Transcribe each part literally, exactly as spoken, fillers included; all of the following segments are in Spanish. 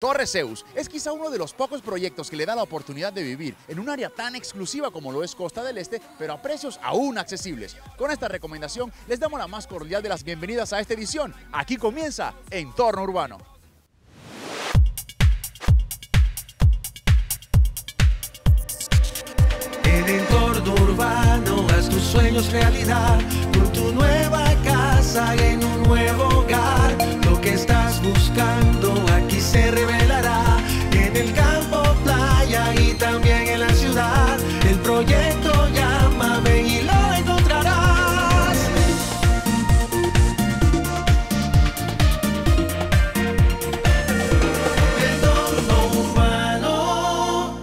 Torre Zeus es quizá uno de los pocos proyectos que le da la oportunidad de vivir en un área tan exclusiva como lo es Costa del Este, pero a precios aún accesibles. Con esta recomendación les damos la más cordial de las bienvenidas a esta edición. Aquí comienza Entorno Urbano. En Entorno Urbano haz tus sueños realidad, con tu nueva casa en un nuevo hogar. Lo que estás buscando aquí se revelará, en el campo, playa y también en la ciudad. El proyecto llama, ven y lo encontrarás. Entorno Urbano.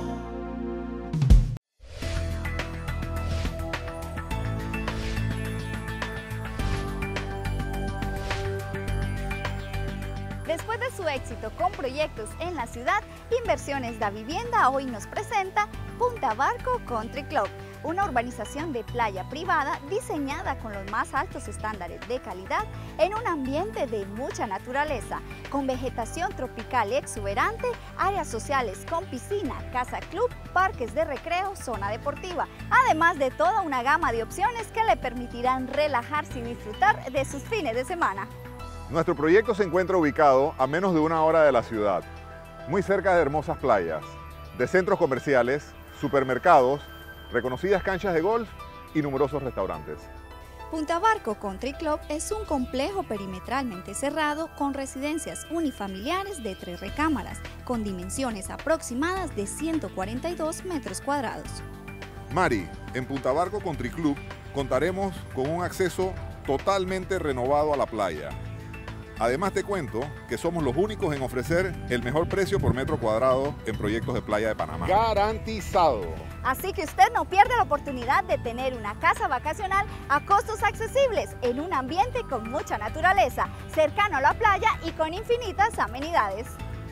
Después de su éxito con proyectos en la ciudad, Inversiones da Vivienda hoy nos presenta Punta Barco Country Club, una urbanización de playa privada diseñada con los más altos estándares de calidad en un ambiente de mucha naturaleza, con vegetación tropical exuberante, áreas sociales con piscina, casa club, parques de recreo, zona deportiva, además de toda una gama de opciones que le permitirán relajarse y disfrutar de sus fines de semana. Nuestro proyecto se encuentra ubicado a menos de una hora de la ciudad, muy cerca de hermosas playas, de centros comerciales, supermercados, reconocidas canchas de golf y numerosos restaurantes. Punta Barco Country Club es un complejo perimetralmente cerrado con residencias unifamiliares de tres recámaras, con dimensiones aproximadas de ciento cuarenta y dos metros cuadrados. Mari, en Punta Barco Country Club contaremos con un acceso totalmente renovado a la playa. Además te cuento que somos los únicos en ofrecer el mejor precio por metro cuadrado en proyectos de playa de Panamá. ¡Garantizado! Así que usted no pierde la oportunidad de tener una casa vacacional a costos accesibles en un ambiente con mucha naturaleza, cercano a la playa y con infinitas amenidades.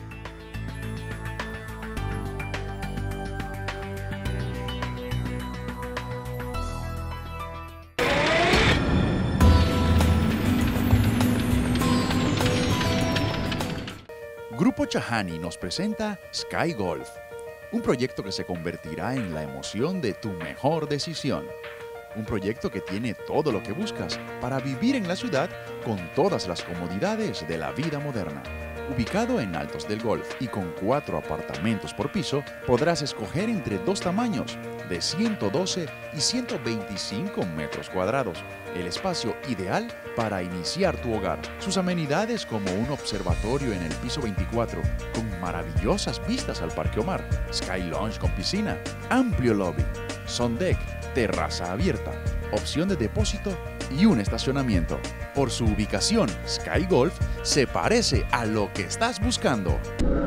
Grupo Chahani nos presenta Sky Golf, un proyecto que se convertirá en la emoción de tu mejor decisión. Un proyecto que tiene todo lo que buscas para vivir en la ciudad con todas las comodidades de la vida moderna. Ubicado en Altos del Golf y con cuatro apartamentos por piso, podrás escoger entre dos tamaños, de ciento doce y ciento veinticinco metros cuadrados. El espacio ideal para iniciar tu hogar. Sus amenidades como un observatorio en el piso veinticuatro, con maravillosas vistas al Parque Omar, Sky Lounge con piscina, amplio lobby, sun deck, terraza abierta, opción de depósito y un estacionamiento. Por su ubicación, Sky Golf se parece a lo que estás buscando.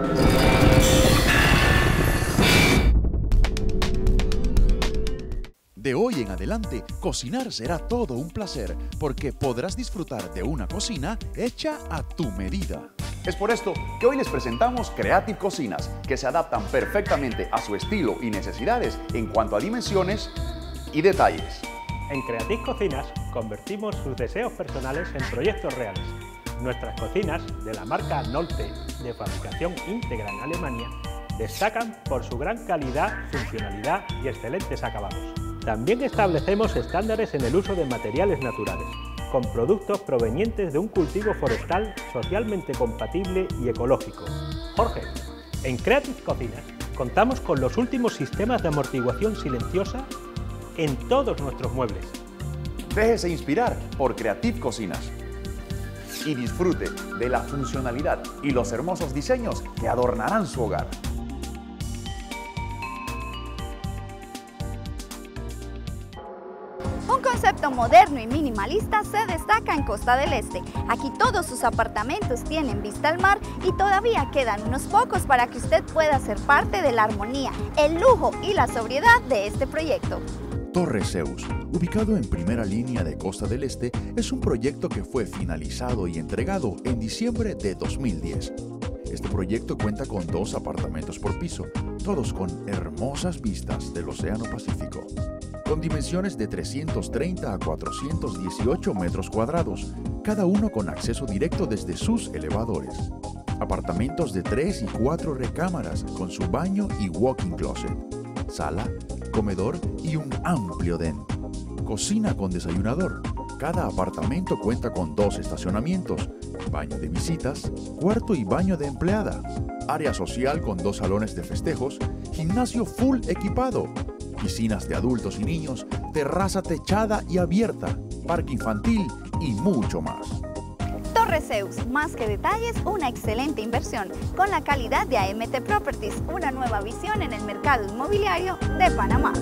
De hoy en adelante, cocinar será todo un placer, porque podrás disfrutar de una cocina hecha a tu medida. Es por esto que hoy les presentamos Creative Cocinas, que se adaptan perfectamente a su estilo y necesidades en cuanto a dimensiones y detalles. En Creative Cocinas convertimos sus deseos personales en proyectos reales. Nuestras cocinas, de la marca Nolte, de fabricación íntegra en Alemania, destacan por su gran calidad, funcionalidad y excelentes acabados. También establecemos estándares en el uso de materiales naturales, con productos provenientes de un cultivo forestal socialmente compatible y ecológico. Jorge, en Creative Cocinas contamos con los últimos sistemas de amortiguación silenciosa en todos nuestros muebles. Déjese inspirar por Creative Cocinas y disfrute de la funcionalidad y los hermosos diseños que adornarán su hogar. Un concepto moderno y minimalista se destaca en Costa del Este. Aquí todos sus apartamentos tienen vista al mar y todavía quedan unos pocos para que usted pueda ser parte de la armonía, el lujo y la sobriedad de este proyecto. Torre Zeus, ubicado en primera línea de Costa del Este, es un proyecto que fue finalizado y entregado en diciembre de dos mil diez. Este proyecto cuenta con dos apartamentos por piso, todos con hermosas vistas del Océano Pacífico. con dimensiones de trescientos treinta a cuatrocientos dieciocho metros cuadrados, cada uno con acceso directo desde sus elevadores. Apartamentos de tres y cuatro recámaras con su baño y walk-in closet. Sala, comedor y un amplio den. Cocina con desayunador. Cada apartamento cuenta con dos estacionamientos, baño de visitas, cuarto y baño de empleada, área social con dos salones de festejos, gimnasio full equipado, piscinas de adultos y niños, terraza techada y abierta, parque infantil y mucho más. Torre Zeus, más que detalles, una excelente inversión con la calidad de A M T Properties, una nueva visión en el mercado inmobiliario de Panamá.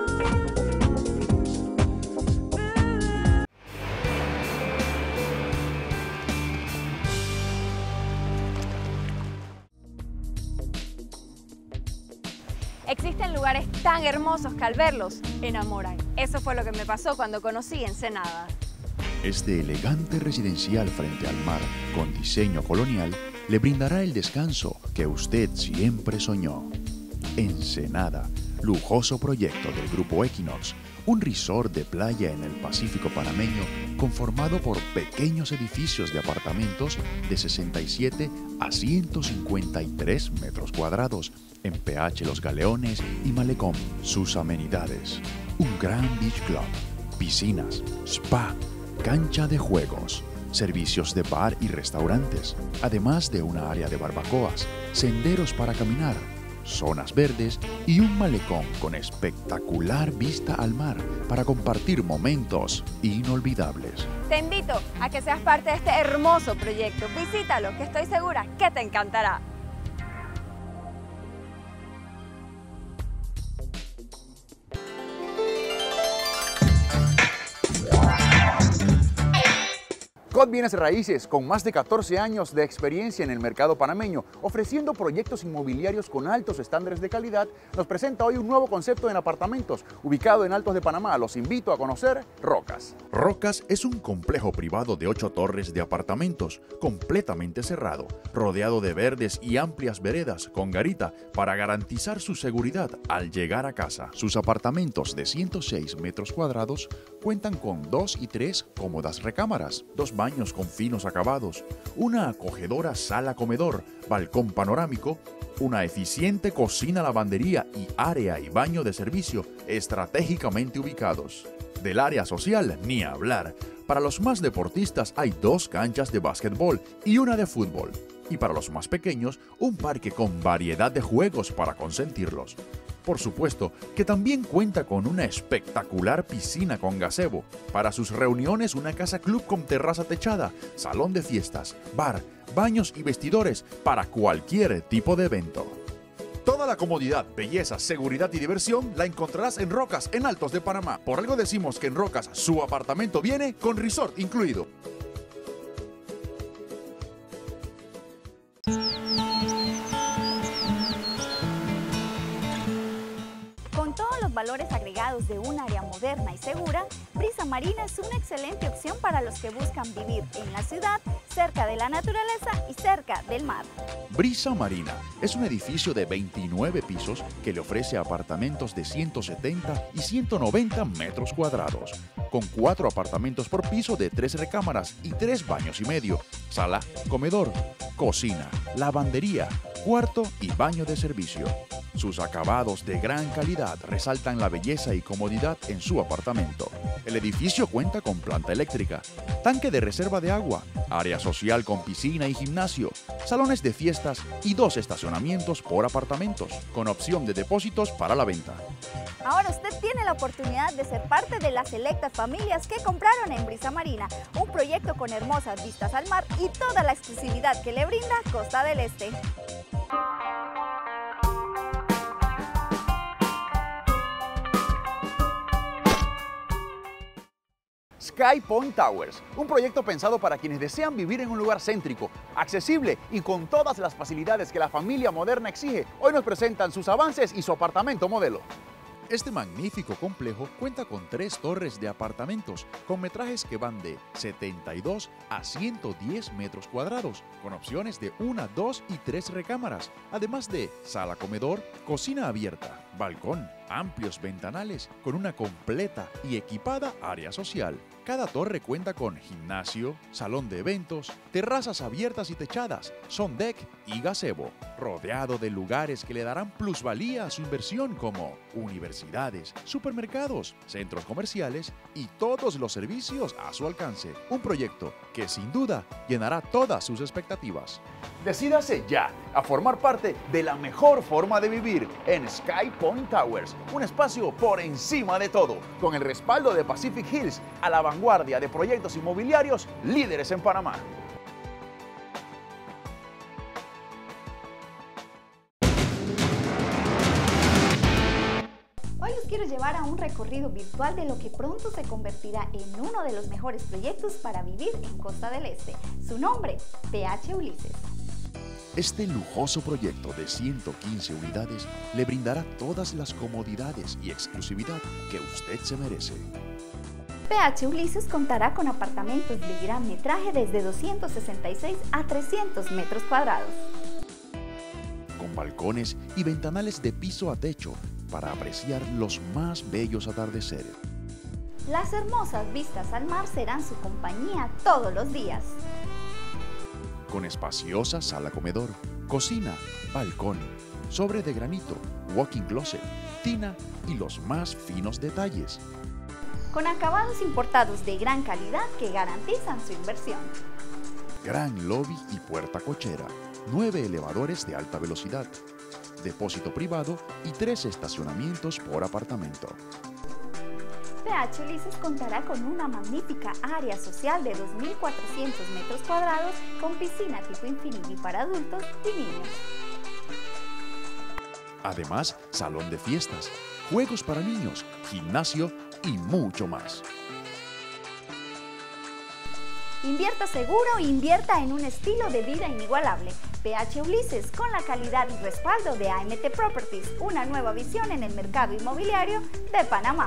Existen lugares tan hermosos que al verlos enamoran. Eso fue lo que me pasó cuando conocí Ensenada. Este elegante residencial frente al mar, con diseño colonial, le brindará el descanso que usted siempre soñó. Ensenada, lujoso proyecto del Grupo Equinox, un resort de playa en el Pacífico panameño conformado por pequeños edificios de apartamentos de sesenta y siete a ciento cincuenta y tres metros cuadrados, en P H Los Galeones y Malecón. Sus amenidades: un gran beach club, piscinas, spa, cancha de juegos, servicios de bar y restaurantes, además de una área de barbacoas, senderos para caminar, zonas verdes y un malecón con espectacular vista al mar para compartir momentos inolvidables. Te invito a que seas parte de este hermoso proyecto. Visítalo, que estoy segura que te encantará. Cod Bienes Raíces, con más de catorce años de experiencia en el mercado panameño, ofreciendo proyectos inmobiliarios con altos estándares de calidad, nos presenta hoy un nuevo concepto en apartamentos, ubicado en Altos de Panamá. Los invito a conocer Rocas. Rocas es un complejo privado de ocho torres de apartamentos, completamente cerrado, rodeado de verdes y amplias veredas con garita para garantizar su seguridad al llegar a casa. Sus apartamentos de ciento seis metros cuadrados cuentan con dos y tres cómodas recámaras, dos baños con finos acabados, una acogedora sala-comedor, balcón panorámico, una eficiente cocina-lavandería y área y baño de servicio estratégicamente ubicados. Del área social, ni hablar. Para los más deportistas hay dos canchas de básquetbol y una de fútbol. Y para los más pequeños, un parque con variedad de juegos para consentirlos. Por supuesto que también cuenta con una espectacular piscina con gazebo. Para sus reuniones, una casa club con terraza techada, salón de fiestas, bar, baños y vestidores para cualquier tipo de evento. Toda la comodidad, belleza, seguridad y diversión la encontrarás en Rocas, en Altos de Panamá. Por algo decimos que en Rocas su apartamento viene con resort incluido. Con todos los valores agregados de un área moderna y segura, Brisa Marina es una excelente opción para los que buscan vivir en la ciudad, cerca de la naturaleza y cerca del mar. Brisa Marina es un edificio de veintinueve pisos que le ofrece apartamentos de ciento setenta y ciento noventa metros cuadrados, con cuatro apartamentos por piso de tres recámaras y tres baños y medio, sala, comedor, cocina, lavandería, cuarto y baño de servicio. Sus acabados de gran calidad resaltan la belleza y comodidad en su apartamento. El edificio cuenta con planta eléctrica, tanque de reserva de agua, área social con piscina y gimnasio, salones de fiestas y dos estacionamientos por apartamentos, con opción de depósitos para la venta. Ahora usted tiene la oportunidad de ser parte de las selectas familias que compraron en Brisa Marina, un proyecto con hermosas vistas al mar y toda la exclusividad que le brinda Costa del Este. Sky Point Towers, un proyecto pensado para quienes desean vivir en un lugar céntrico, accesible y con todas las facilidades que la familia moderna exige. Hoy nos presentan sus avances y su apartamento modelo. Este magnífico complejo cuenta con tres torres de apartamentos con metrajes que van de setenta y dos a ciento diez metros cuadrados, con opciones de una, dos y tres recámaras, además de sala comedor, cocina abierta, balcón, amplios ventanales con una completa y equipada área social. Cada torre cuenta con gimnasio, salón de eventos, terrazas abiertas y techadas, son deck y gazebo, rodeado de lugares que le darán plusvalía a su inversión como universidades, supermercados, centros comerciales y todos los servicios a su alcance. Un proyecto que sin duda llenará todas sus expectativas. Decídase ya a formar parte de la mejor forma de vivir en Sky Point Towers, un espacio por encima de todo, con el respaldo de Pacific Hills, a la vanguardia de proyectos inmobiliarios líderes en Panamá. Hoy los quiero llevar a un recorrido virtual de lo que pronto se convertirá en uno de los mejores proyectos para vivir en Costa del Este. Su nombre, P H Ulises. Este lujoso proyecto de ciento quince unidades le brindará todas las comodidades y exclusividad que usted se merece. P H Ulises contará con apartamentos de gran metraje desde doscientos sesenta y seis a trescientos metros cuadrados. Con balcones y ventanales de piso a techo para apreciar los más bellos atardeceres. Las hermosas vistas al mar serán su compañía todos los días. Con espaciosa sala comedor, cocina, balcón, sobre de granito, walk-in closet, tina y los más finos detalles. Con acabados importados de gran calidad que garantizan su inversión. Gran lobby y puerta cochera, nueve elevadores de alta velocidad, depósito privado y tres estacionamientos por apartamento. P H Ulises contará con una magnífica área social de dos mil cuatrocientos metros cuadrados con piscina tipo Infinity para adultos y niños. Además, salón de fiestas, juegos para niños, gimnasio y mucho más. Invierta seguro e invierta en un estilo de vida inigualable. P H Ulises, con la calidad y respaldo de A M T Properties, una nueva visión en el mercado inmobiliario de Panamá.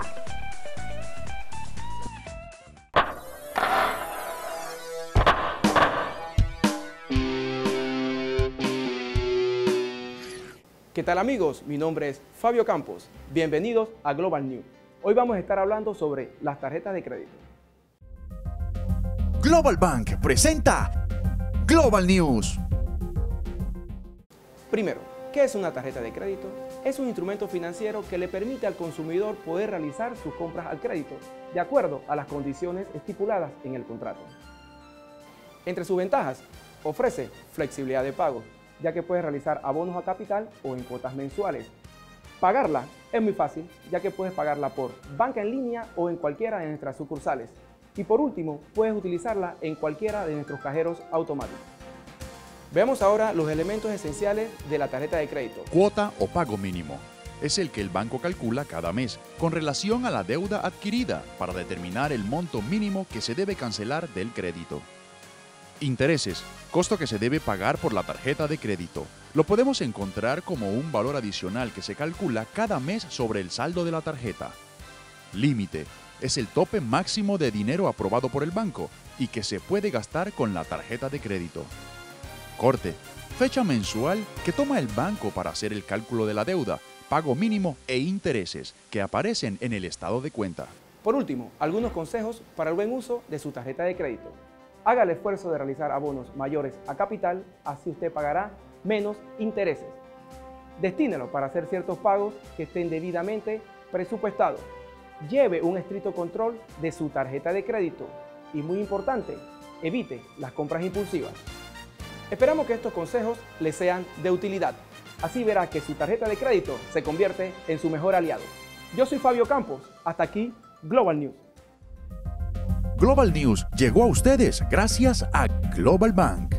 ¿Qué tal amigos? Mi nombre es Fabio Campos. Bienvenidos a Global News. Hoy vamos a estar hablando sobre las tarjetas de crédito. Global Bank presenta Global News. Primero, ¿qué es una tarjeta de crédito? Es un instrumento financiero que le permite al consumidor poder realizar sus compras al crédito, de acuerdo a las condiciones estipuladas en el contrato. Entre sus ventajas, ofrece flexibilidad de pago, ya que puedes realizar abonos a capital o en cuotas mensuales. Pagarla es muy fácil, ya que puedes pagarla por banca en línea o en cualquiera de nuestras sucursales. Y por último, puedes utilizarla en cualquiera de nuestros cajeros automáticos. Veamos ahora los elementos esenciales de la tarjeta de crédito. Cuota o pago mínimo. Es el que el banco calcula cada mes con relación a la deuda adquirida para determinar el monto mínimo que se debe cancelar del crédito. Intereses, costo que se debe pagar por la tarjeta de crédito. Lo podemos encontrar como un valor adicional que se calcula cada mes sobre el saldo de la tarjeta. Límite, es el tope máximo de dinero aprobado por el banco y que se puede gastar con la tarjeta de crédito. Corte, fecha mensual que toma el banco para hacer el cálculo de la deuda, pago mínimo e intereses que aparecen en el estado de cuenta. Por último, algunos consejos para el buen uso de su tarjeta de crédito. Haga el esfuerzo de realizar abonos mayores a capital, así usted pagará menos intereses. Destínelo para hacer ciertos pagos que estén debidamente presupuestados. Lleve un estricto control de su tarjeta de crédito y, muy importante, evite las compras impulsivas. Esperamos que estos consejos les sean de utilidad. Así verá que su tarjeta de crédito se convierte en su mejor aliado. Yo soy Fabio Campos. Hasta aquí, Global News. Global News llegó a ustedes gracias a Global Bank.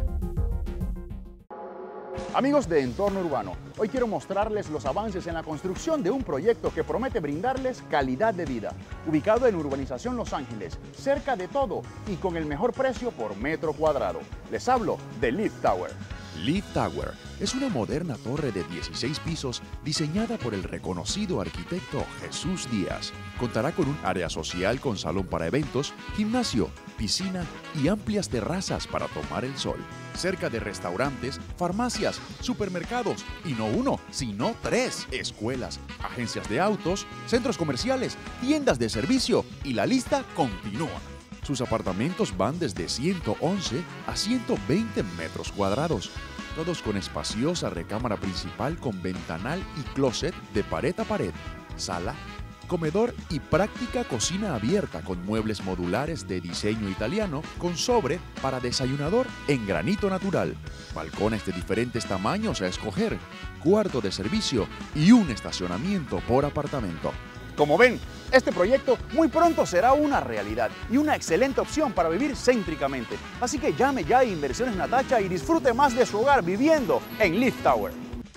Amigos de Entorno Urbano, hoy quiero mostrarles los avances en la construcción de un proyecto que promete brindarles calidad de vida. Ubicado en Urbanización Los Ángeles, cerca de todo y con el mejor precio por metro cuadrado. Les hablo de Leaf Tower. Leaf Tower es una moderna torre de dieciséis pisos diseñada por el reconocido arquitecto Jesús Díaz. Contará con un área social con salón para eventos, gimnasio, piscina y amplias terrazas para tomar el sol. Cerca de restaurantes, farmacias, supermercados y no uno, sino tres escuelas, agencias de autos, centros comerciales, tiendas de servicio y la lista continúa. Sus apartamentos van desde ciento once a ciento veinte metros cuadrados, todos con espaciosa recámara principal con ventanal y closet de pared a pared, sala, comedor y práctica cocina abierta con muebles modulares de diseño italiano con sobre para desayunador en granito natural, balcones de diferentes tamaños a escoger, cuarto de servicio y un estacionamiento por apartamento. Como ven, este proyecto muy pronto será una realidad y una excelente opción para vivir céntricamente. Así que llame ya a Inversiones Natacha y disfrute más de su hogar viviendo en Leaf Tower.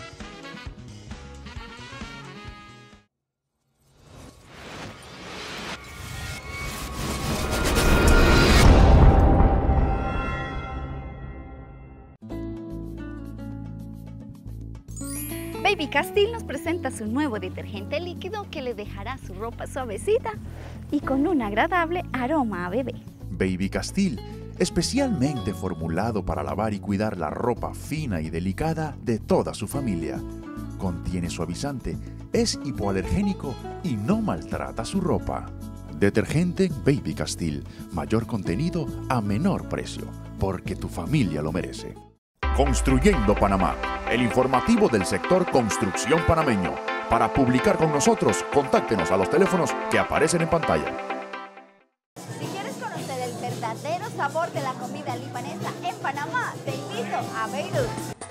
Baby Castile nos presenta su nuevo detergente líquido que le dejará su ropa suavecita y con un agradable aroma a bebé. Baby Castile, especialmente formulado para lavar y cuidar la ropa fina y delicada de toda su familia. Contiene suavizante, es hipoalergénico y no maltrata su ropa. Detergente Baby Castile, mayor contenido a menor precio, porque tu familia lo merece. Construyendo Panamá, el informativo del sector construcción panameño. Para publicar con nosotros, contáctenos a los teléfonos que aparecen en pantalla. Si quieres conocer el verdadero sabor de la comida libanesa en Panamá, te invito a Beirut.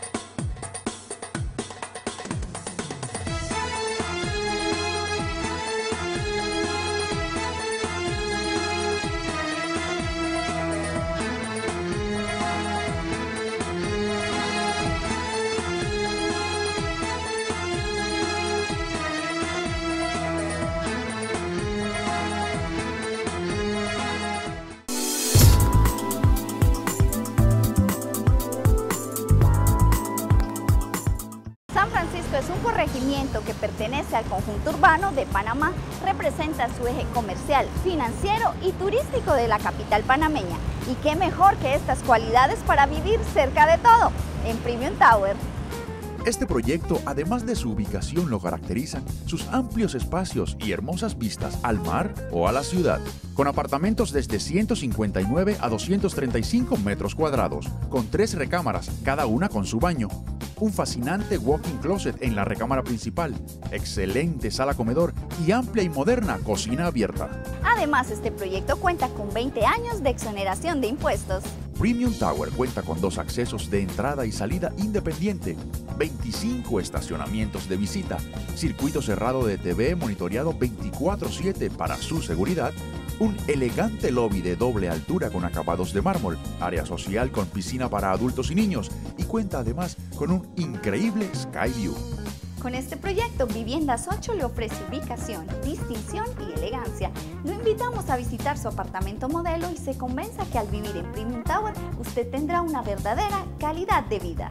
San Francisco es un corregimiento que pertenece al conjunto urbano de Panamá, representa su eje comercial, financiero y turístico de la capital panameña. Y qué mejor que estas cualidades para vivir cerca de todo, en Premium Tower. Este proyecto, además de su ubicación, lo caracterizan sus amplios espacios y hermosas vistas al mar o a la ciudad, con apartamentos desde ciento cincuenta y nueve a doscientos treinta y cinco metros cuadrados, con tres recámaras, cada una con su baño. Un fascinante walk-in closet en la recámara principal, excelente sala comedor y amplia y moderna cocina abierta. Además, este proyecto cuenta con veinte años de exoneración de impuestos. Premium Tower cuenta con dos accesos de entrada y salida independiente, veinticinco estacionamientos de visita, circuito cerrado de T V monitoreado veinticuatro siete para su seguridad, un elegante lobby de doble altura con acabados de mármol, área social con piscina para adultos y niños y cuenta además con un increíble Sky View. Con este proyecto, Viviendas ocho le ofrece ubicación, distinción y elegancia. Lo invitamos a visitar su apartamento modelo y se convenza que al vivir en Premium Tower, usted tendrá una verdadera calidad de vida.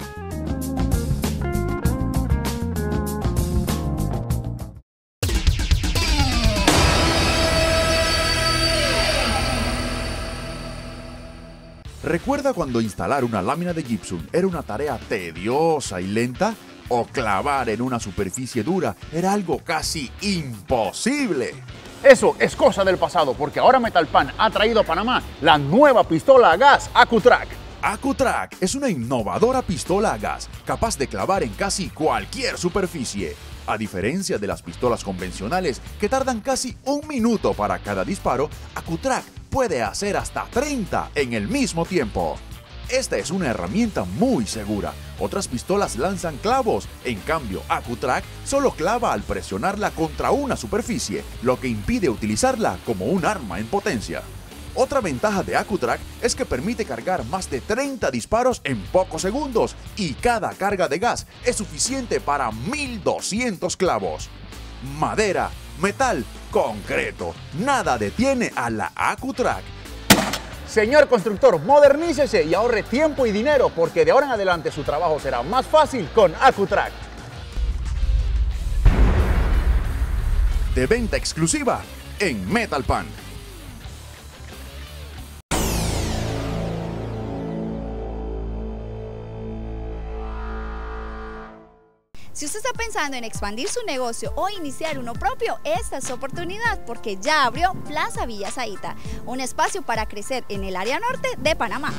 ¿Recuerda cuando instalar una lámina de gypsum era una tarea tediosa y lenta? ¿O clavar en una superficie dura era algo casi imposible? Eso es cosa del pasado, porque ahora Metalpan ha traído a Panamá la nueva pistola a gas AccuTrack. AccuTrack es una innovadora pistola a gas capaz de clavar en casi cualquier superficie. A diferencia de las pistolas convencionales que tardan casi un minuto para cada disparo, AccuTrack puede hacer hasta treinta en el mismo tiempo. Esta es una herramienta muy segura. Otras pistolas lanzan clavos, en cambio AccuTrack solo clava al presionarla contra una superficie, lo que impide utilizarla como un arma en potencia. Otra ventaja de AccuTrack es que permite cargar más de treinta disparos en pocos segundos y cada carga de gas es suficiente para mil doscientos clavos. Madera, metal, concreto, nada detiene a la AccuTrack. Señor constructor, modernícese y ahorre tiempo y dinero porque de ahora en adelante su trabajo será más fácil con Accutrack. De venta exclusiva en Metal Pan. Si usted está pensando en expandir su negocio o iniciar uno propio, esta es su oportunidad porque ya abrió Plaza Villa Zahita, un espacio para crecer en el área norte de Panamá.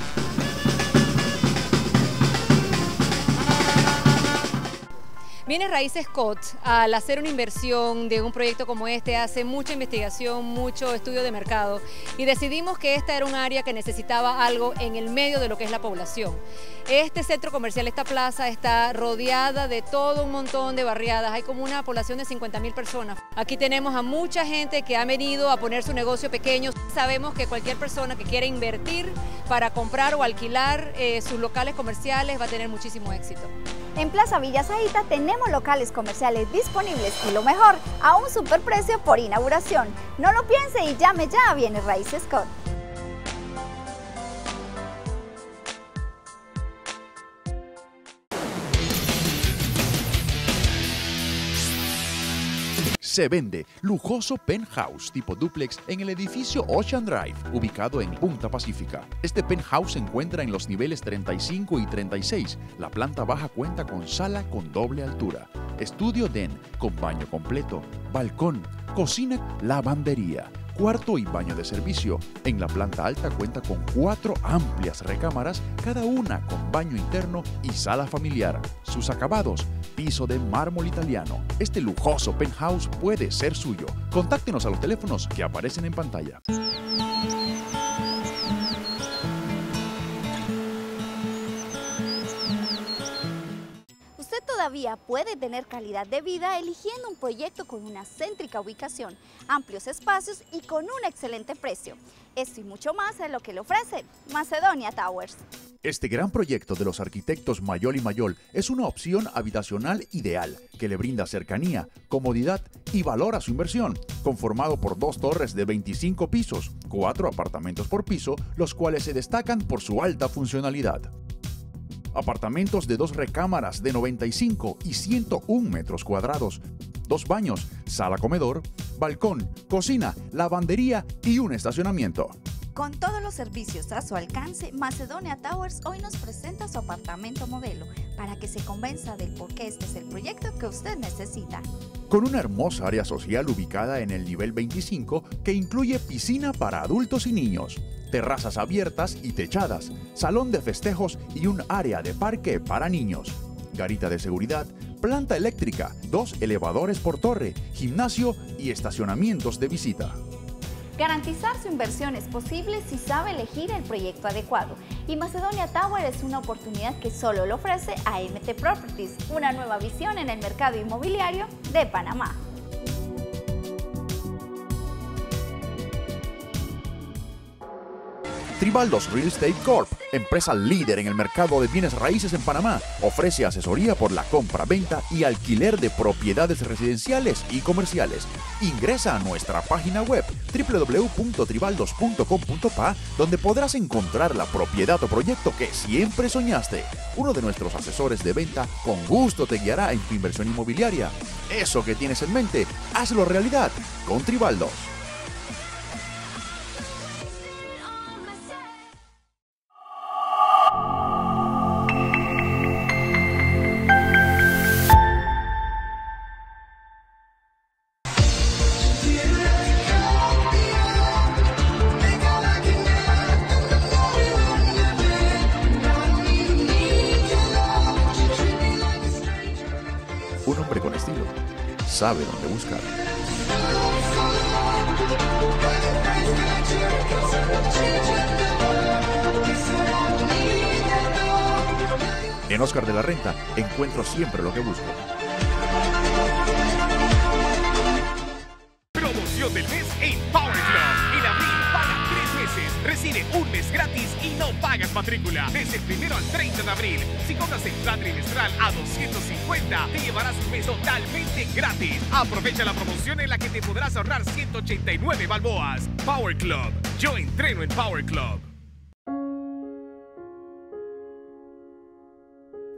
Bienes Raíces Scott, al hacer una inversión de un proyecto como este, hace mucha investigación, mucho estudio de mercado y decidimos que esta era un área que necesitaba algo en el medio de lo que es la población. Este centro comercial, esta plaza, está rodeada de todo un montón de barriadas, hay como una población de cincuenta mil personas. Aquí tenemos a mucha gente que ha venido a poner su negocio pequeño. Sabemos que cualquier persona que quiera invertir para comprar o alquilar eh, sus locales comerciales va a tener muchísimo éxito. En Plaza Villa Zahita tenemos locales comerciales disponibles y lo mejor, a un superprecio por inauguración. No lo piense y llame ya a Bienes Raíces Scott. Se vende lujoso penthouse tipo duplex en el edificio Ocean Drive, ubicado en Punta Pacífica. Este penthouse se encuentra en los niveles treinta y cinco y treinta y seis. La planta baja cuenta con sala con doble altura, estudio den con baño completo, balcón, cocina, lavandería, cuarto y baño de servicio. En la planta alta cuenta con cuatro amplias recámaras, cada una con baño interno y sala familiar. Sus acabados: piso de mármol italiano. Este lujoso penthouse puede ser suyo. Contáctenos a los teléfonos que aparecen en pantalla. Usted todavía puede tener calidad de vida eligiendo un proyecto con una céntrica ubicación, amplios espacios y con un excelente precio. Esto y mucho más es lo que le ofrece Macedonia Towers. Este gran proyecto de los arquitectos Mayol y Mayol es una opción habitacional ideal que le brinda cercanía, comodidad y valor a su inversión, conformado por dos torres de veinticinco pisos, cuatro apartamentos por piso, los cuales se destacan por su alta funcionalidad. Apartamentos de dos recámaras de noventa y cinco y ciento uno metros cuadrados, dos baños, sala comedor, balcón, cocina, lavandería y un estacionamiento. Con todos los servicios a su alcance, Macedonia Towers hoy nos presenta su apartamento modelo para que se convenza del por qué este es el proyecto que usted necesita. Con una hermosa área social ubicada en el nivel veinticinco que incluye piscina para adultos y niños, terrazas abiertas y techadas, salón de festejos y un área de parque para niños, garita de seguridad, planta eléctrica, dos elevadores por torre, gimnasio y estacionamientos de visita. Garantizar su inversión es posible si sabe elegir el proyecto adecuado. Y Macedonia Tower es una oportunidad que solo le ofrece a M T Properties, una nueva visión en el mercado inmobiliario de Panamá. Tribaldos Real Estate Corp, empresa líder en el mercado de bienes raíces en Panamá, ofrece asesoría por la compra, venta y alquiler de propiedades residenciales y comerciales. Ingresa a nuestra página web doble u doble u doble u punto tribaldos punto com punto pa, donde podrás encontrar la propiedad o proyecto que siempre soñaste. Uno de nuestros asesores de venta con gusto te guiará en tu inversión inmobiliaria. Eso que tienes en mente, hazlo realidad con Tribaldos. Un hombre con estilo sabe dónde buscar. En Oscar de la Renta encuentro siempre lo que busco. Promoción del mes en Power Club. En abril paga tres meses, recibe un mes gratis y no pagas matrícula. Desde el primero al treinta de abril. Si compras el plan trimestral a doscientos cincuenta, te llevarás un mes totalmente gratis. Aprovecha la promoción en la que te podrás ahorrar ciento ochenta y nueve balboas. Power Club. Yo entreno en Power Club.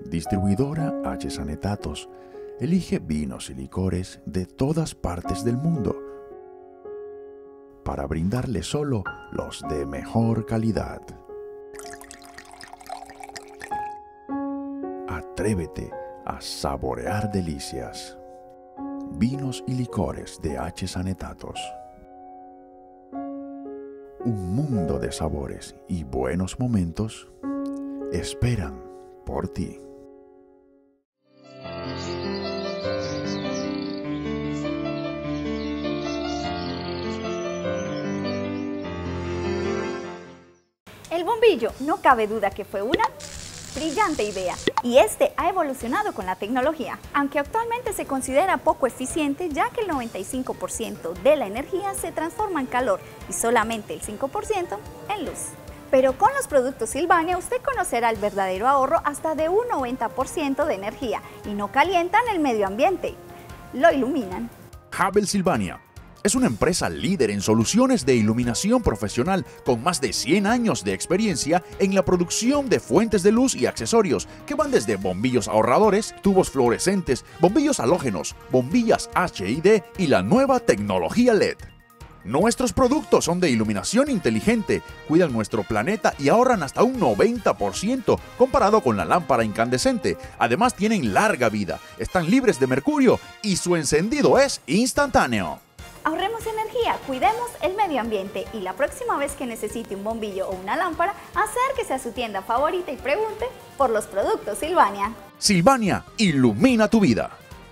Distribuidora H. Sanetatos. Elige vinos y licores de todas partes del mundo para brindarle solo los de mejor calidad. Atrévete a saborear delicias. Vinos y licores de H. Sanetatos. Un mundo de sabores y buenos momentos esperan por ti. El bombillo, no cabe duda que fue una brillante idea, y este ha evolucionado con la tecnología, aunque actualmente se considera poco eficiente ya que el noventa y cinco por ciento de la energía se transforma en calor y solamente el cinco por ciento en luz. Pero con los productos Sylvania usted conocerá el verdadero ahorro hasta de un noventa por ciento de energía y no calientan el medio ambiente, lo iluminan. Havel Sylvania es una empresa líder en soluciones de iluminación profesional con más de cien años de experiencia en la producción de fuentes de luz y accesorios que van desde bombillos ahorradores, tubos fluorescentes, bombillos halógenos, bombillas H I D y la nueva tecnología L E D. Nuestros productos son de iluminación inteligente, cuidan nuestro planeta y ahorran hasta un noventa por ciento comparado con la lámpara incandescente. Además tienen larga vida, están libres de mercurio y su encendido es instantáneo. Ahorremos energía, cuidemos el medio ambiente y la próxima vez que necesite un bombillo o una lámpara, acérquese a su tienda favorita y pregunte por los productos Sylvania. Sylvania ilumina tu vida.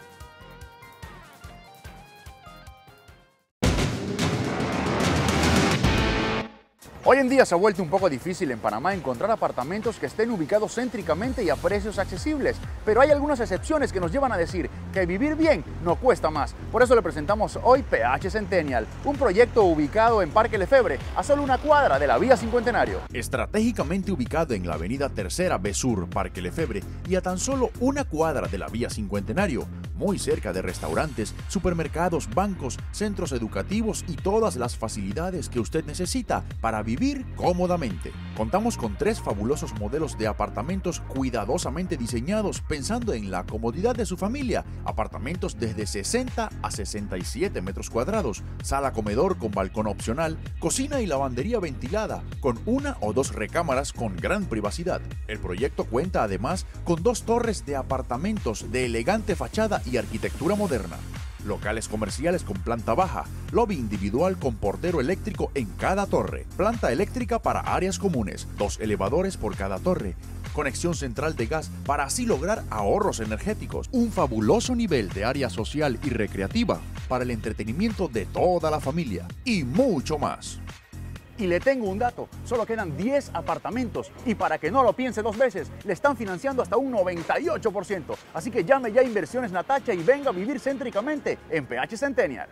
Hoy en día se ha vuelto un poco difícil en Panamá encontrar apartamentos que estén ubicados céntricamente y a precios accesibles, pero hay algunas excepciones que nos llevan a decir que vivir bien no cuesta más. Por eso le presentamos hoy P H Centennial, un proyecto ubicado en Parque Lefebvre, a solo una cuadra de la Vía Cincuentenario. Estratégicamente ubicado en la avenida Tercera B Sur, Parque Lefebvre, y a tan solo una cuadra de la Vía Cincuentenario, muy cerca de restaurantes, supermercados, bancos, centros educativos y todas las facilidades que usted necesita para vivir cómodamente. Contamos con tres fabulosos modelos de apartamentos cuidadosamente diseñados pensando en la comodidad de su familia. Apartamentos desde sesenta a sesenta y siete metros cuadrados, sala comedor con balcón opcional, cocina y lavandería ventilada, con una o dos recámaras con gran privacidad. El proyecto cuenta además con dos torres de apartamentos de elegante fachada y arquitectura moderna. Locales comerciales con planta baja, lobby individual con portero eléctrico en cada torre, planta eléctrica para áreas comunes, dos elevadores por cada torre, conexión central de gas para así lograr ahorros energéticos, un fabuloso nivel de área social y recreativa para el entretenimiento de toda la familia y mucho más. Y le tengo un dato, solo quedan diez apartamentos y para que no lo piense dos veces, le están financiando hasta un noventa y ocho por ciento. Así que llame ya a Inversiones Natacha y venga a vivir céntricamente en P H Centennial.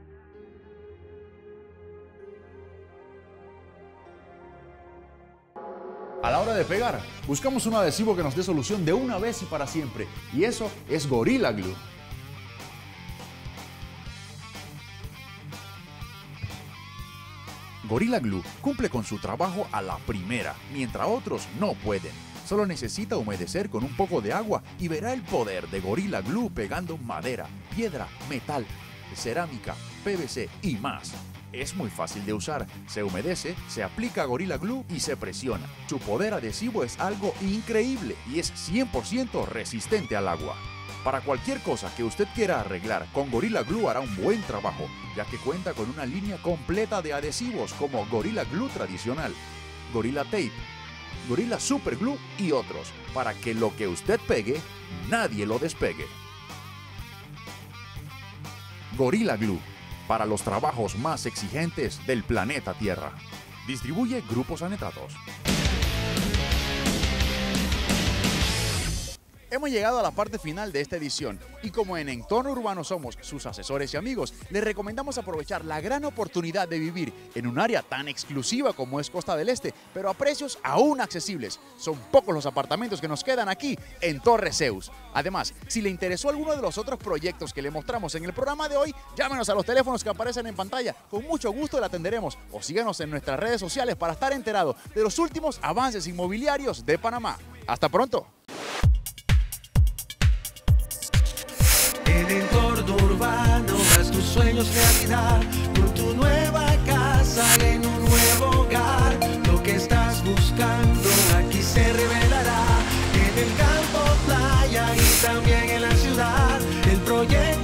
A la hora de pegar, buscamos un adhesivo que nos dé solución de una vez y para siempre, y eso es Gorilla Glue. Gorilla Glue cumple con su trabajo a la primera, mientras otros no pueden. Solo necesita humedecer con un poco de agua y verá el poder de Gorilla Glue pegando madera, piedra, metal, cerámica, P V C y más. Es muy fácil de usar, se humedece, se aplica Gorilla Glue y se presiona. Su poder adhesivo es algo increíble y es cien por ciento resistente al agua. Para cualquier cosa que usted quiera arreglar, con Gorilla Glue hará un buen trabajo, ya que cuenta con una línea completa de adhesivos como Gorilla Glue tradicional, Gorilla Tape, Gorilla Super Glue y otros, para que lo que usted pegue, nadie lo despegue. Gorilla Glue, para los trabajos más exigentes del planeta Tierra. Distribuye Grupos Sanetatos. Hemos llegado a la parte final de esta edición y como en Entorno Urbano somos sus asesores y amigos, les recomendamos aprovechar la gran oportunidad de vivir en un área tan exclusiva como es Costa del Este, pero a precios aún accesibles. Son pocos los apartamentos que nos quedan aquí en Torre Zeus. Además, si le interesó alguno de los otros proyectos que le mostramos en el programa de hoy, llámenos a los teléfonos que aparecen en pantalla. Con mucho gusto le atenderemos o síganos en nuestras redes sociales para estar enterado de los últimos avances inmobiliarios de Panamá. ¡Hasta pronto! sueños realidad, con tu nueva casa en un nuevo hogar. Lo que estás buscando aquí se revelará, en el campo, playa y también en la ciudad. El proyecto